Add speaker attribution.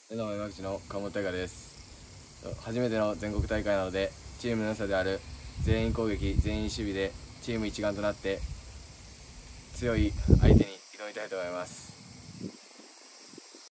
Speaker 1: どうも山口の川本大我です。初めての全国大会なので、チームの良さである全員攻撃全員守備でチーム一丸となって強い相手に挑みたいと思います。